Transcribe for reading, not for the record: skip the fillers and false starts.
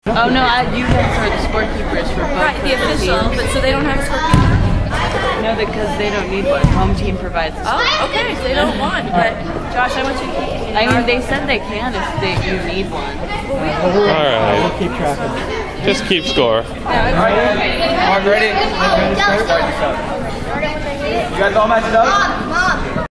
Oh no, you guys are the scorekeepers for both. Right, the official, but so they don't have a scorekeeper? No, because they don't need one. Home team provides a scorekeeper. Oh, okay, so they don't want, but Josh, I want you to keep. I mean, they said they can if you need one. Alright. We'll keep track of it. Just keep score. Alright, ready? You guys all matched up? Mom!